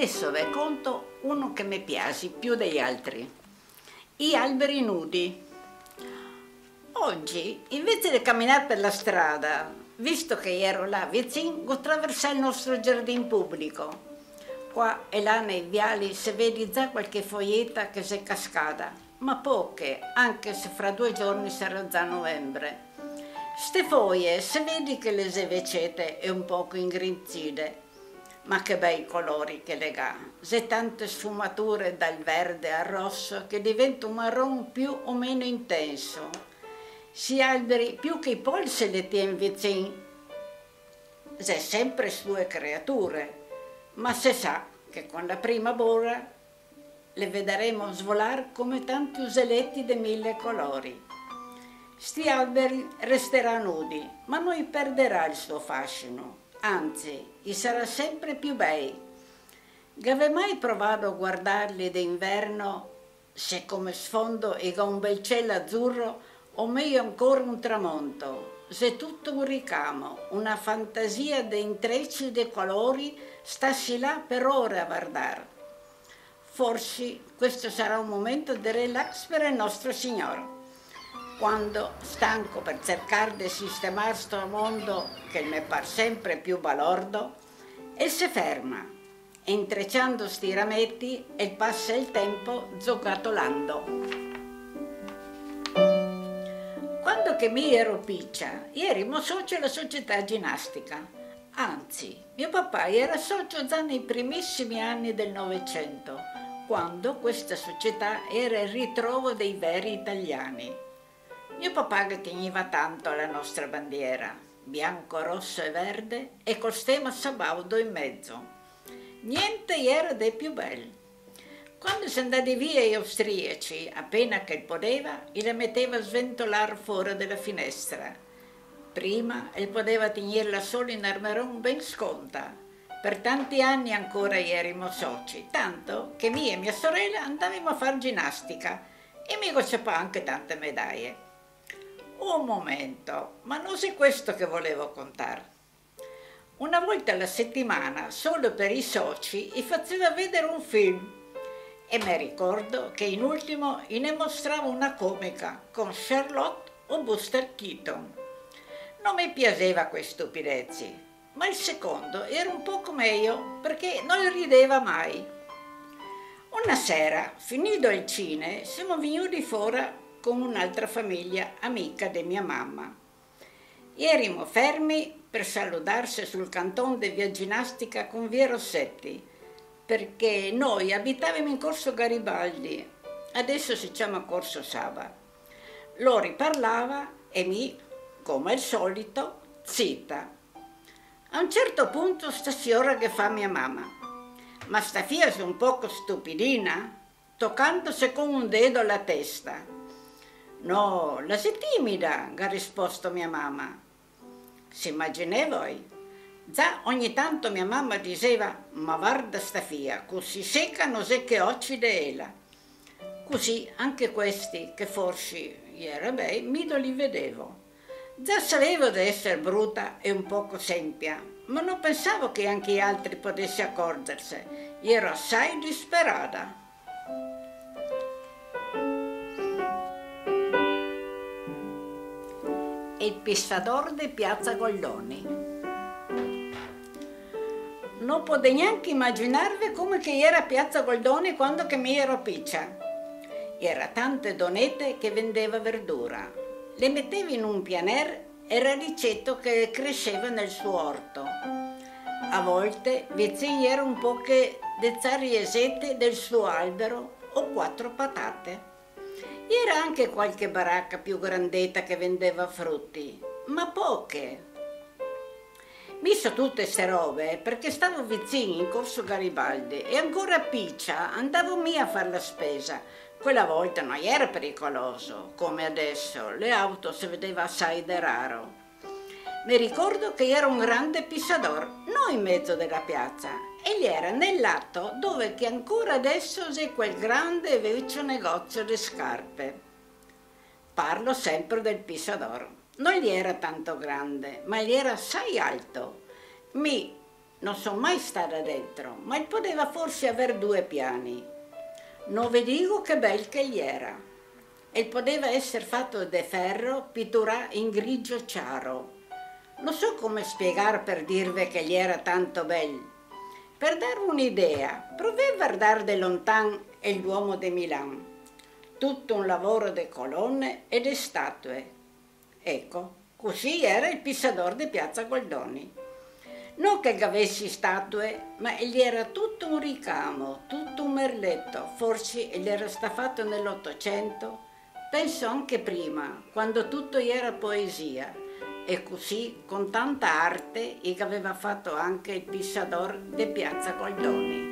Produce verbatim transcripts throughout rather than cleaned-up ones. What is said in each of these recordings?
Adesso vi conto uno che mi piace più degli altri, gli alberi nudi. Oggi, invece di camminare per la strada, visto che ero là vicino, ho attraversato il nostro giardino pubblico. Qua e là nei viali si vede già qualche foglietta che si è cascata, ma poche, anche se fra due giorni sarà già novembre. Ste foglie si vede che le svecete e un poco ingrinzite, ma che bei colori che le ha, c'è tante sfumature dal verde al rosso che diventa un marron più o meno intenso. Si alberi più che i polsi le tiene vicini, c'è sempre sue creature, ma si sa che con la primavera le vedremo svolare come tanti uselletti di mille colori. Sti alberi resteranno nudi, ma non perderà il suo fascino. Anzi, gli sarà sempre più bei. Avete mai provato a guardarli d'inverno se come sfondo e con un bel cielo azzurro o meglio ancora un tramonto? Se tutto un ricamo, una fantasia di intrecci di colori stassi là per ore a guardare. Forse questo sarà un momento di relax per il nostro Signore. Quando, stanco per cercare di sistemare sto mondo che mi pare sempre più balordo, e si ferma, intrecciando sti rametti e passa il tempo giocattolando. Quando che mi ero piccia, ero socio alla società ginnastica. Anzi, mio papà era socio già nei primissimi anni del Novecento, quando questa società era il ritrovo dei veri italiani. Mio papà che teneva tanto alla nostra bandiera, bianco, rosso e verde, e col stemma sabaudo in mezzo. Niente era dei più belli. Quando si andati via gli austriaci, appena che poteva, le metteva a sventolare fuori dalla finestra. Prima il poteva tenerla solo in armeron ben sconta. Per tanti anni ancora erimo soci, tanto che mia e mia sorella andavamo a fare ginnastica e mi gocciava anche tante medaglie. Un momento, ma non è questo che volevo contare. Una volta alla settimana, solo per i soci, gli faceva vedere un film e mi ricordo che in ultimo ne mostrava una comica con Charlotte o Buster Keaton. Non mi piaceva quei stupidezzi, ma il secondo era un poco meglio perché non rideva mai. Una sera, finito il cine, siamo venuti fuori con un'altra famiglia amica di mia mamma. Erimo fermi per salutarsi sul canton di via Ginnastica con via Rossetti, perché noi abitavamo in Corso Garibaldi, adesso si chiama Corso Saba. Loro parlava e mi, come al solito, zitta. A un certo punto sta signora che fa mia mamma, ma sta figlia è un poco stupidina, toccandosi con un dedo la testa. No, la sei timida, ha risposto mia mamma. Si immagina voi? Già ogni tanto mia mamma diceva, ma guarda sta figlia, così secca non sai che occhi d'ela. Così anche questi, che forse era bei, mi li vedevo. Già sapevo di essere brutta e un poco sempia, ma non pensavo che anche gli altri potessero accorgersi. Ero assai disperata. Il pescatore di Piazza Goldoni. Non potete neanche immaginarvi come che era Piazza Goldoni quando che mi ero piccia. Era tante donette che vendeva verdura. Le metteva in un pianer e radicetto che cresceva nel suo orto. A volte vicino era un po' che de zariesette del suo albero o quattro patate. Era anche qualche baracca più grandetta che vendeva frutti, ma poche. Misto tutte ste robe perché stavo vicino in Corso Garibaldi e ancora piccia andavo mia a fare la spesa. Quella volta non era pericoloso, come adesso, le auto si vedeva assai da raro. Mi ricordo che era un grande pissador, non in mezzo della piazza, e gli era nel lato dove che ancora adesso c'è quel grande e vecchio negozio di scarpe. Parlo sempre del pissador. Non gli era tanto grande, ma gli era assai alto. Mi non sono mai stata dentro, ma poteva forse avere due piani. Non vi dico che bel che gli era. E poteva essere fatto di ferro, pitturato in grigio chiaro. Non so come spiegare per dirvi che gli era tanto bello. Per dare un'idea, provai a guardare da lontano il Duomo di Milano. Tutto un lavoro di colonne e di statue. Ecco, così era il Pissador di Piazza Goldoni. Non che avessi statue, ma gli era tutto un ricamo, tutto un merletto. Forse gli era stato fatto nell'Ottocento, penso anche prima, quando tutto gli era poesia. E così, con tanta arte, gli aveva fatto anche il Pissador di Piazza Goldoni.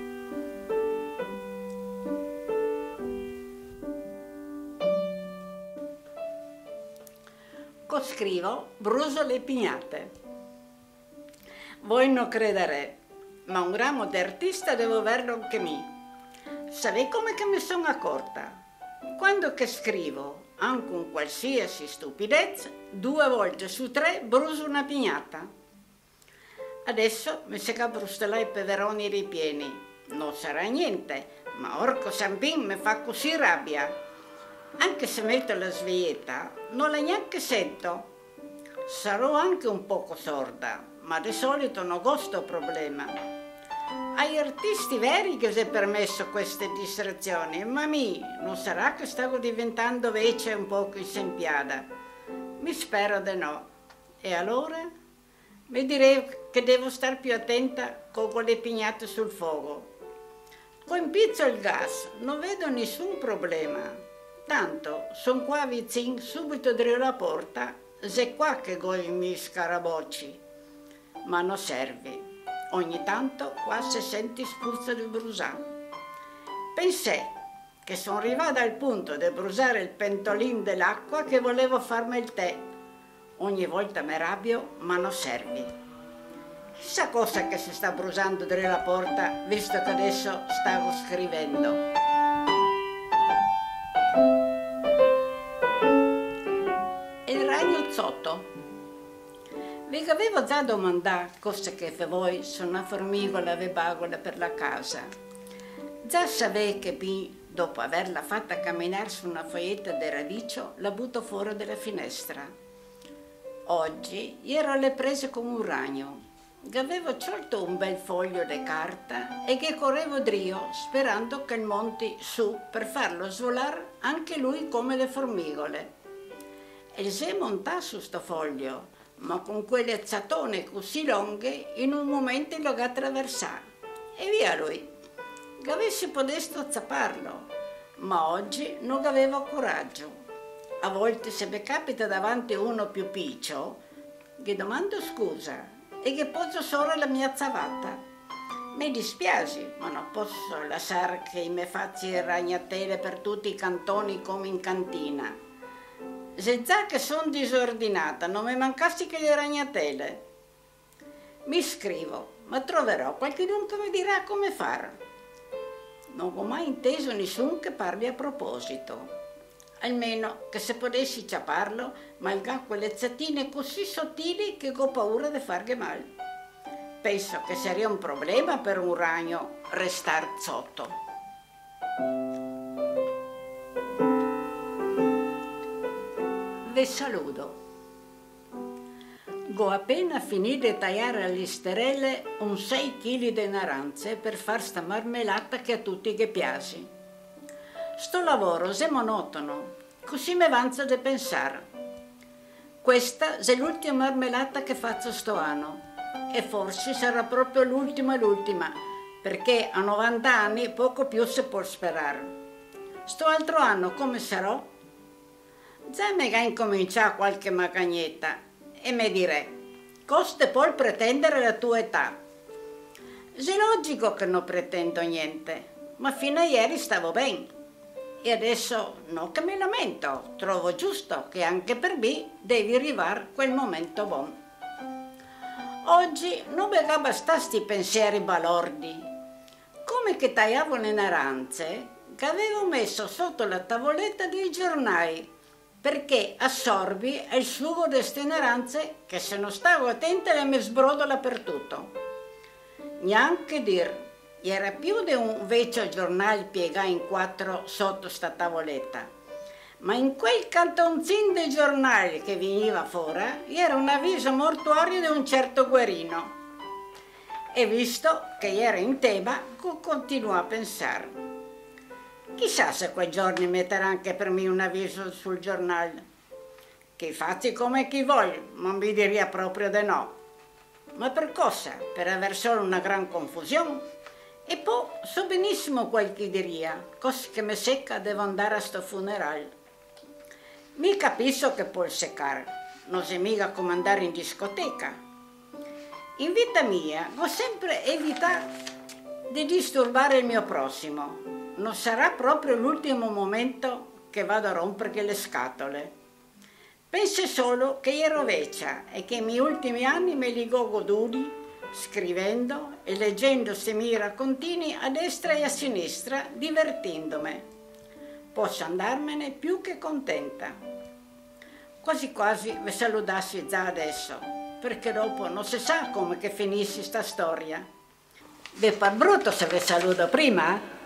Scrivo Bruso le pignate. Voi non crederete, ma un ramo d'artista devo averlo anche me. Sapete come che mi sono accorta? Quando che scrivo, anche un qualsiasi stupidezza, due volte su tre bruso una pignata. Adesso mi si cabrustella i peveroni ripieni. Non sarà niente, ma orco Sambin mi fa così rabbia. Anche se metto la sveietta, non la neanche sento. Sarò anche un poco sorda, ma di solito non ho questo problema. Ai artisti veri che si è permesso queste distrazioni, ma mi, non sarà che stavo diventando vecchia un poco insempiata? Mi spero di no. E allora? Mi direi che devo stare più attenta con le pignate sul fuoco. Con pizzo il gas, non vedo nessun problema. Tanto, sono qua vicino, subito dietro la porta, se qua che goglio i miei scarabocci. Ma non serve. Ogni tanto qua si sente spuzza di brusare. Pensai che sono arrivata al punto di brusare il pentolino dell'acqua che volevo farmi il tè. Ogni volta mi arrabbio, ma non serve. Chissà cosa che si sta brusando dietro la porta, visto che adesso stavo scrivendo. Il ragno zotto. Vi avevo già domandato cosa che per voi sono una formicola vebagola per la casa. Già sapete che mi, dopo averla fatta camminare su una foglietta di radicio, la butto fuori dalla finestra. Oggi ero alle prese con un ragno, che avevo sciolto un bel foglio di carta e che correvo drio sperando che il monti su per farlo svolare anche lui come le formigole. E si è montato su sto foglio, ma con quelle zatone così lunghe in un momento lo ha attraversato. E via lui. Che avessi potuto zapparlo, ma oggi non avevo coraggio. A volte se mi capita davanti uno più piccio, gli domando scusa e che poso solo la mia zavata. Mi dispiace, ma non posso lasciare che mi faccia ragnatele per tutti i cantoni come in cantina. Se già che sono disordinata, non mi mancassi che le ragnatele. Mi scrivo, ma troverò qualcuno che mi dirà come fare. Non ho mai inteso nessuno che parli a proposito. Almeno che se potessi ciaparlo, malgrado quelle zattine così sottili che ho paura di fargli male. Penso che sarebbe un problema per un ragno restar sotto. Vi saluto. Ho appena finito di tagliare alle sterelle un sei chili di naranze per far sta marmellata che a tutti che piace. Sto lavoro è monotono, così mi avanza di pensare. Questa è l'ultima marmellata che faccio sto anno e forse sarà proprio l'ultima l'ultima, perché a novanta anni poco più si può sperare. Sto altro anno come sarò? Già mi ha incominciato qualche magagnetta e mi direi, coste puoi pretendere la tua età? È logico che non pretendo niente, ma fino a ieri stavo bene. E adesso non che mi lamento, trovo giusto che anche per me devi arrivare quel momento buono. Oggi non mi bastasse i pensieri balordi. Come che tagliavo le naranze, che avevo messo sotto la tavoletta dei giornali, perché assorbi il sugo di queste naranze che se non stavo attenta le mi sbrodola per tutto. neanche dir. Era più di un vecchio giornale piegato in quattro sotto sta tavoletta, ma in quel cantonzin di giornale che veniva fuori era un avviso mortuario di un certo Guerino. E visto che era in tema, continuò a pensare: chissà se quei giorni metterà anche per me un avviso sul giornale. Che facci come chi vuole, non mi diria proprio di no. Ma per cosa? Per aver solo una gran confusione? E poi so benissimo quel che diria, così che mi secca devo andare a sto funerale. Mi capisco che può seccare, non si mica come andare in discoteca. In vita mia ho sempre evitato di disturbare il mio prossimo. Non sarà proprio l'ultimo momento che vado a rompergli le scatole. Penso solo che ero vecchia e che i miei ultimi anni me li ho goduti scrivendo e leggendo questi raccontini a destra e a sinistra, divertendomi. Posso andarmene più che contenta. Quasi quasi vi salutassi già adesso, perché dopo non si sa come che finissi sta storia. Beh, per brutto se vi saluto prima,